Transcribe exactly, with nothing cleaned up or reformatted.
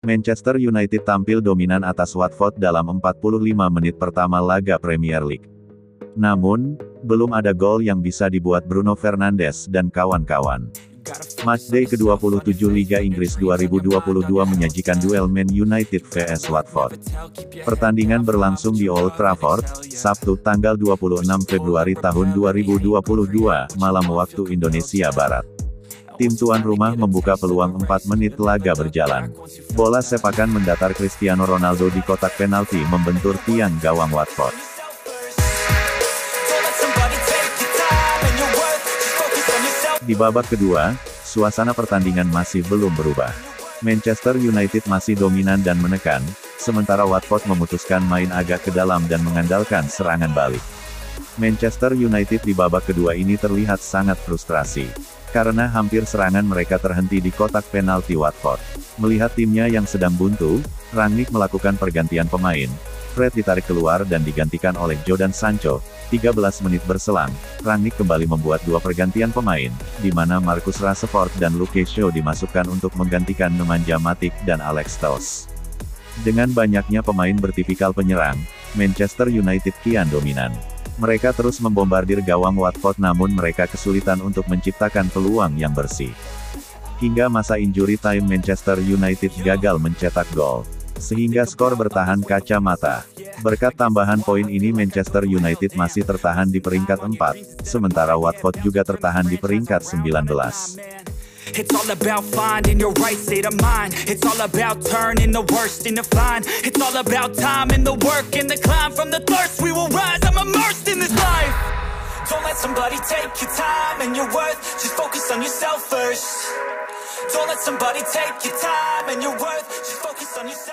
Manchester United tampil dominan atas Watford dalam empat puluh lima menit pertama laga Premier League. Namun, belum ada gol yang bisa dibuat Bruno Fernandes dan kawan-kawan. Matchday ke dua puluh tujuh Liga Inggris dua ribu dua puluh dua menyajikan duel Man United versus Watford. Pertandingan berlangsung di Old Trafford, Sabtu tanggal dua puluh enam Februari tahun dua ribu dua puluh dua, malam waktu Indonesia Barat. Tim tuan rumah membuka peluang empat menit laga berjalan. Bola sepakan mendatar Cristiano Ronaldo di kotak penalti membentur tiang gawang Watford. Di babak kedua, suasana pertandingan masih belum berubah. Manchester United masih dominan dan menekan, sementara Watford memutuskan main agak ke dalam dan mengandalkan serangan balik. Manchester United di babak kedua ini terlihat sangat frustrasi, karena hampir serangan mereka terhenti di kotak penalti Watford. Melihat timnya yang sedang buntu, Rangnick melakukan pergantian pemain. Fred ditarik keluar dan digantikan oleh Jadon Sancho. tiga belas menit berselang, Rangnick kembali membuat dua pergantian pemain, di mana Marcus Rashford dan Luke Shaw dimasukkan untuk menggantikan Nemanja Matic dan Alex Telles. Dengan banyaknya pemain bertipikal penyerang, Manchester United kian dominan. Mereka terus membombardir gawang Watford namun mereka kesulitan untuk menciptakan peluang yang bersih. Hingga masa injury time Manchester United gagal mencetak gol, sehingga skor bertahan kacamata. Berkat tambahan poin ini Manchester United masih tertahan di peringkat empat, sementara Watford juga tertahan di peringkat sembilan belas. It's all about finding your right state of mind. It's all about turning the worst into fine. It's all about time and the work and the climb. From the thirst we will rise, I'm immersed in this life. Don't let somebody take your time and your worth. Just focus on yourself first. Don't let somebody take your time and your worth. Just focus on yourself.